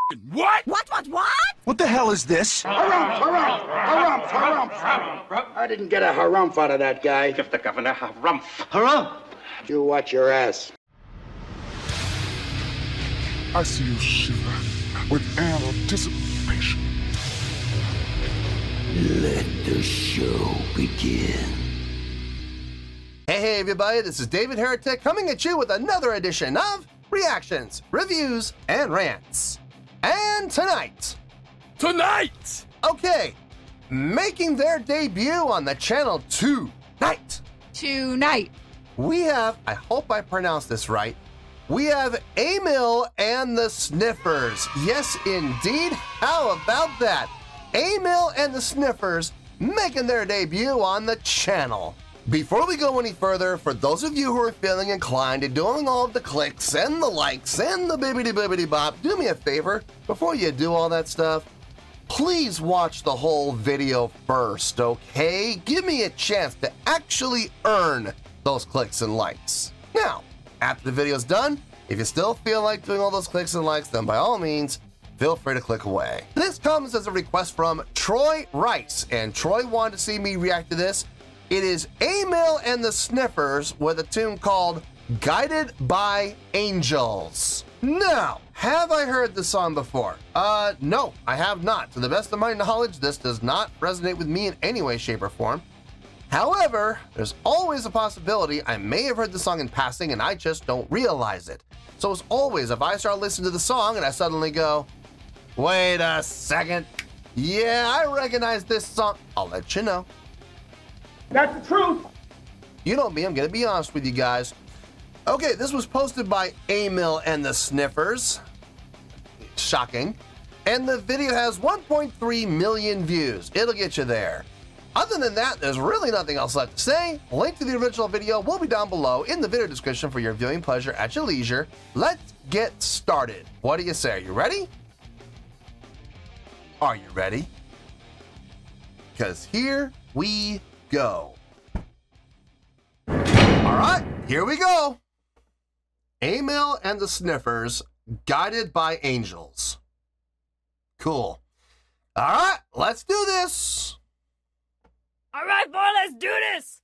What? What? What the hell is this? Harumph. I didn't get a harumph out of that guy. Give the governor harumph. Harumph? You watch your ass. I see you shiver with anticipation. Let the show begin. Hey everybody, this is David Heretic coming at you with another edition of Reactions, Reviews, and Rants. And tonight, okay, making their debut on the channel tonight, we have, I hope I pronounced this right, we have Amyl and the Sniffers. Yes, indeed. How about that? Amyl and the Sniffers making their debut on the channel. Before we go any further, for those of you who are feeling inclined to doing all of the clicks and the likes and the bibbidi-bibbidi bop, do me a favor, before you do all that stuff, please watch the whole video first, okay? Give me a chance to actually earn those clicks and likes. Now, after the video's done, if you still feel like doing all those clicks and likes, then by all means, feel free to click away. This comes as a request from Troy Rice, and Troy wanted to see me react to this. It is Amyl and the Sniffers with a tune called Guided by Angels. Now, have I heard this song before? No, I have not. To the best of my knowledge, this does not resonate with me in any way, shape, or form. However, there's always a possibility I may have heard the song in passing and I just don't realize it. So as always, if I start listening to the song and I suddenly go, wait a second, yeah, I recognize this song, I'll let you know. That's the truth. You know me, I'm gonna be honest with you guys. Okay, this was posted by Amyl and the Sniffers. Shocking. And the video has 1.3 million views. It'll get you there. Other than that, there's really nothing else left to say. A link to the original video will be down below in the video description for your viewing pleasure at your leisure. Let's get started. What do you say? Are you ready? Are you ready? Because here we go. All right, here we go. Amyl and the Sniffers, Guided by Angels. Cool. All right, let's do this. All right, boy, let's do this.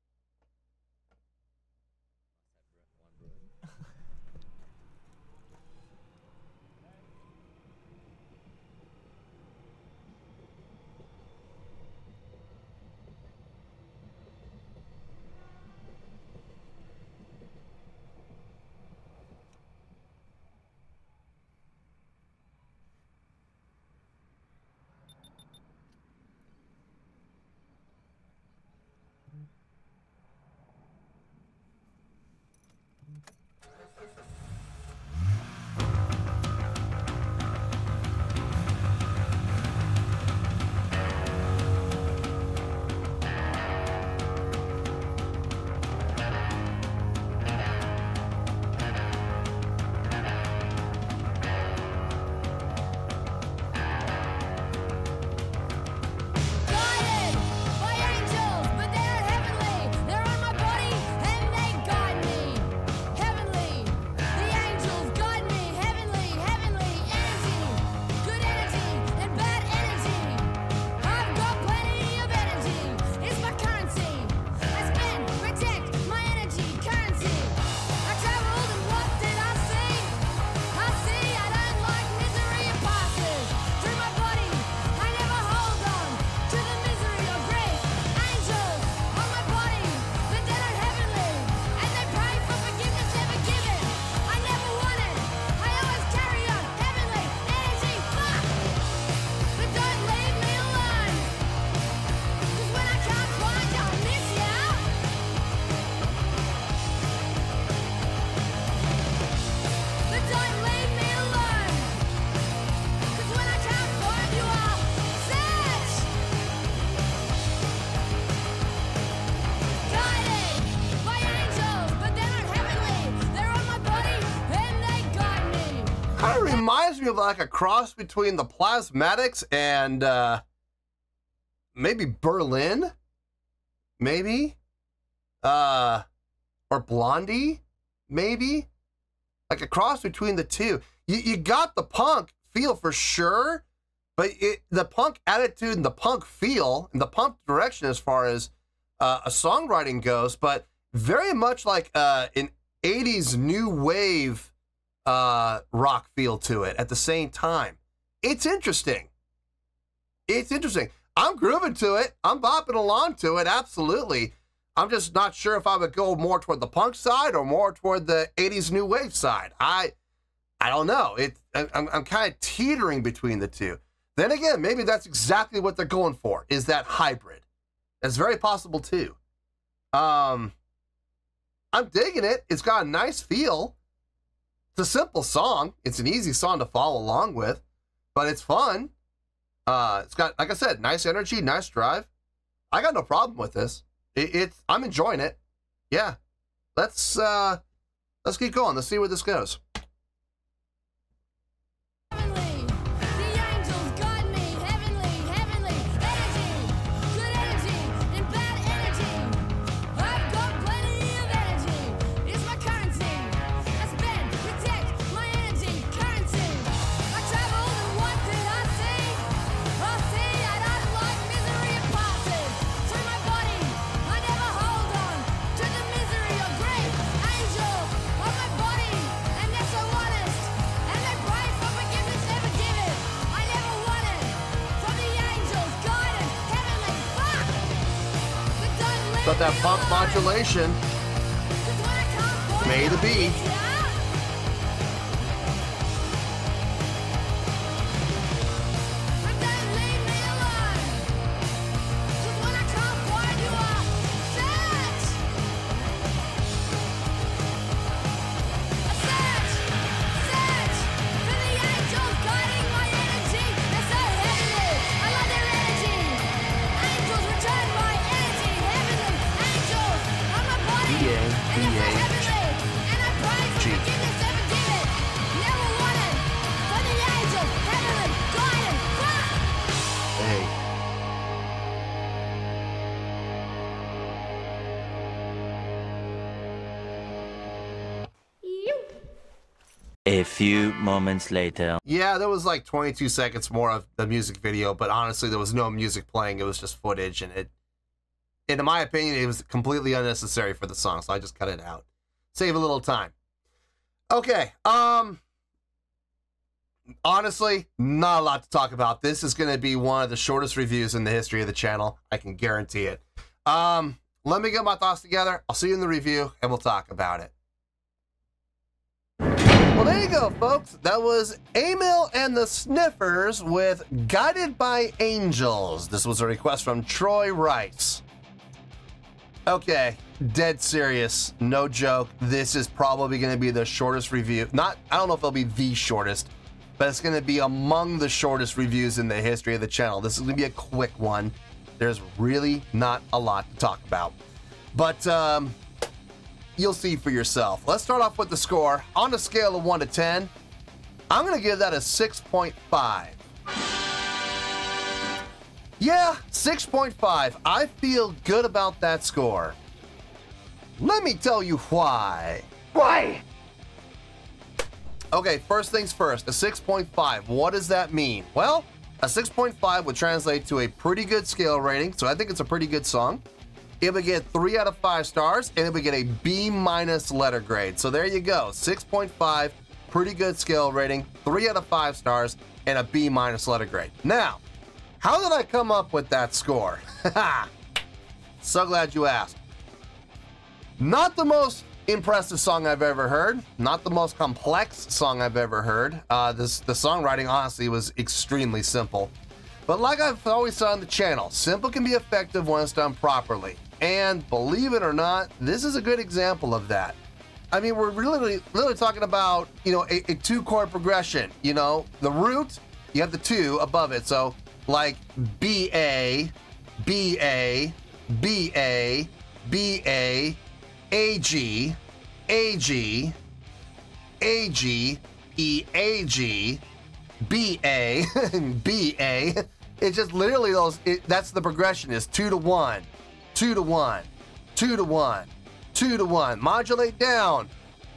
Reminds me of like a cross between the Plasmatics and maybe Berlin, maybe, or Blondie, maybe, like a cross between the two. You got the punk feel for sure, but the punk attitude and the punk feel and the punk direction as far as a songwriting goes, but very much like an 80s new wave rock feel to it at the same time. It's interesting. It's interesting. I'm grooving to it. I'm bopping along to it, absolutely. I'm just not sure if I would go more toward the punk side or more toward the 80s new wave side. I don't know. I'm kind of teetering between the two. Then again, maybe that's exactly what they're going for, is that hybrid. That's very possible too. I'm digging it. It's got a nice feel. It's a simple song. It's an easy song to follow along with, but it's fun. It's got, like I said, nice energy, nice drive. I got no problem with this. I'm enjoying it. Yeah. Let's keep going. Let's see where this goes. Got that punk modulation. Made to be. A few moments later. Yeah, there was like 22 seconds more of the music video, but honestly, there was no music playing. It was just footage, and in my opinion, it was completely unnecessary for the song, so I just cut it out. Save a little time. Okay, honestly, not a lot to talk about. This is going to be one of the shortest reviews in the history of the channel. I can guarantee it. Let me get my thoughts together. I'll see you in the review, and we'll talk about it. Well, there you go, folks. That was Amyl and the Sniffers with Guided by Angels. This was a request from Troy Rice. Okay, dead serious, no joke. This is probably going to be the shortest review. I don't know if it'll be the shortest, but it's going to be among the shortest reviews in the history of the channel. This is going to be a quick one. There's really not a lot to talk about. But, you'll see for yourself. Let's start off with the score. On a scale of 1 to 10, I'm going to give that a 6.5. Yeah, 6.5. I feel good about that score. Let me tell you why. Why? Okay, first things first, a 6.5. What does that mean? Well, a 6.5 would translate to a pretty good scale rating, so I think it's a pretty good song. It would get 3 out of 5 stars, and it would get a B- letter grade. So there you go, 6.5, pretty good scale rating, 3 out of 5 stars, and a B- letter grade. Now, how did I come up with that score? So glad you asked. Not the most impressive song I've ever heard, not the most complex song I've ever heard. The songwriting, honestly, was extremely simple. But like I've always said on the channel, simple can be effective when it's done properly. And believe it or not, this is a good example of that. I mean, we're literally talking about, you know, a 2-chord progression. You know, the root, you have the 2 above it. So like B-A, B-A, B-A, B-A, A-G, A-G, A-G, E-A-G, B-A, B-A. It's just literally that's the progression, is 2 to 1, 2 to 1, 2 to 1, 2 to 1. Modulate down.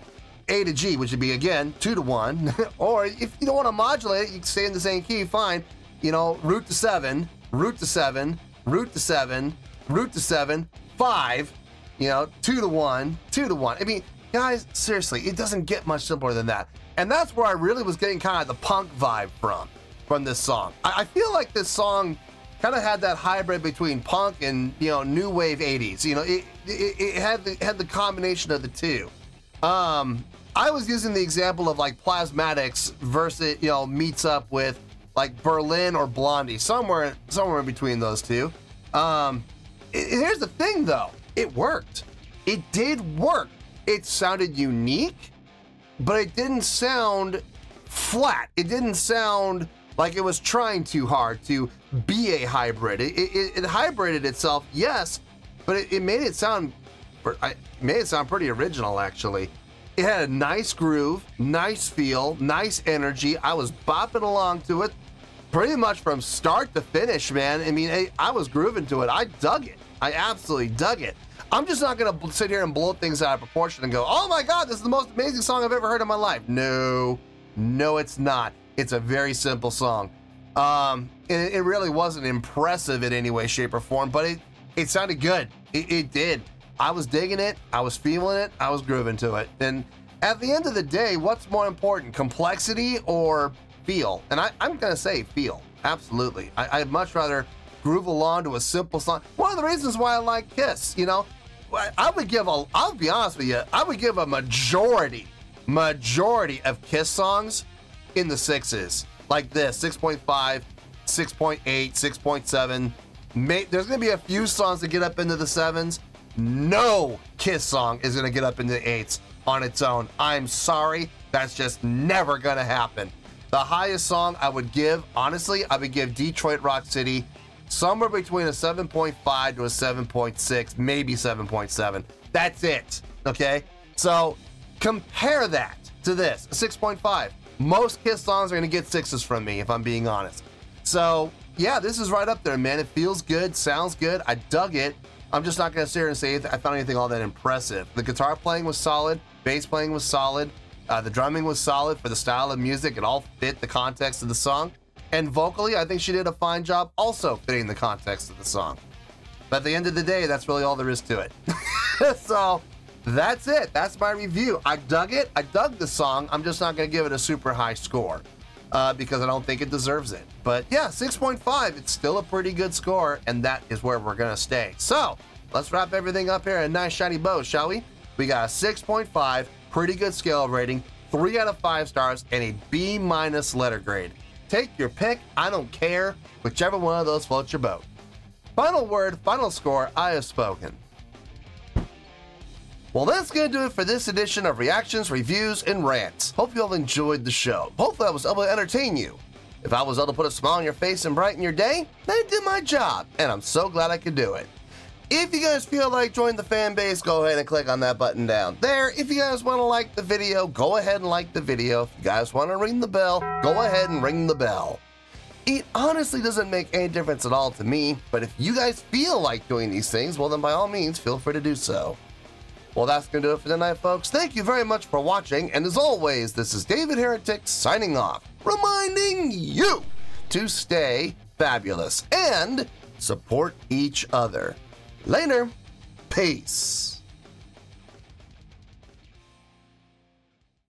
A to G, which would be, again, 2 to 1. Or if you don't want to modulate it, you can stay in the same key, fine. You know, root to 7, root to 7, root to 7, root to 7, 5, you know, 2 to 1, 2 to 1. I mean, guys, seriously, it doesn't get much simpler than that. And that's where I really was getting kind of the punk vibe from this song. I feel like this song kind of had that hybrid between punk and, you know, new wave 80s. You know, it had the combination of the two. I was using the example of like Plasmatics versus, you know, meets up with like Berlin or Blondie, somewhere in between those two. Here's the thing though, it worked. It did work. It sounded unique, but it didn't sound flat. It didn't sound like it was trying too hard to be a hybrid. It hybrided itself, yes, but it made it sound pretty original, actually. It had a nice groove, nice feel, nice energy. I was bopping along to it pretty much from start to finish, man. I mean, I was grooving to it. I dug it. I absolutely dug it. I'm just not gonna sit here and blow things out of proportion and go, oh my God, this is the most amazing song I've ever heard in my life. No, it's not. It's a very simple song. It really wasn't impressive in any way, shape, or form, but it sounded good. It did. I was digging it, I was feeling it, I was grooving to it. And at the end of the day, what's more important, complexity or feel? And I'm gonna say feel, absolutely. I'd much rather groove along to a simple song. One of the reasons why I like Kiss, you know, I'll be honest with you, I would give a majority of Kiss songs in the 6s, like this, 6.5, 6.8, 6.7. There's gonna be a few songs that get up into the 7s. No Kiss song is gonna get up into the 8s on its own. I'm sorry, that's just never gonna happen. The highest song I would give, honestly, I would give Detroit Rock City somewhere between a 7.5 to a 7.6, maybe 7.7. That's it, okay? So compare that to this, a 6.5. Most Kiss songs are gonna get 6s from me, if I'm being honest. So yeah, this is right up there, man. It feels good, sounds good, I dug it. I'm just not gonna sit here and say I found anything all that impressive. The guitar playing was solid, bass playing was solid, the drumming was solid for the style of music. It all fit the context of the song. And vocally, I think she did a fine job also fitting the context of the song. But at the end of the day, that's really all there is to it. So that's it. That's my review. I dug it. I dug the song. I'm just not going to give it a super high score because I don't think it deserves it. But yeah, 6.5. It's still a pretty good score, and that is where we're going to stay. So let's wrap everything up here in a nice shiny bow, shall we? We got a 6.5, pretty good scale rating, 3 out of 5 stars, and a B- letter grade. Take your pick. I don't care. Whichever one of those floats your boat. Final word, final score, I have spoken. Well, that's going to do it for this edition of Reactions, Reviews, and Rants. Hope you all enjoyed the show. Hopefully I was able to entertain you. If I was able to put a smile on your face and brighten your day, then I did my job, and I'm so glad I could do it. If you guys feel like joining the fan base, go ahead and click on that button down there. If you guys want to like the video, go ahead and like the video. If you guys want to ring the bell, go ahead and ring the bell. It honestly doesn't make any difference at all to me, but if you guys feel like doing these things, well then by all means, feel free to do so. Well, that's going to do it for tonight, folks. Thank you very much for watching, and as always, this is David Heretic signing off, reminding you to stay fabulous and support each other. Later. Peace.